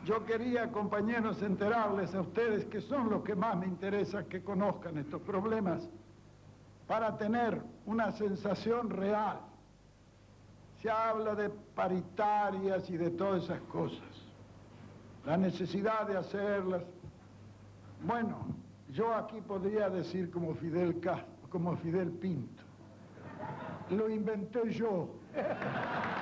Yo quería, compañeros, enterarles a ustedes, que son los que más me interesa que conozcan estos problemas, para tener una sensación real. Se habla de paritarias y de todas esas cosas, la necesidad de hacerlas. Bueno, yo aquí podría decir como Fidel Castro, como Fidel Pinto. Lo inventé yo.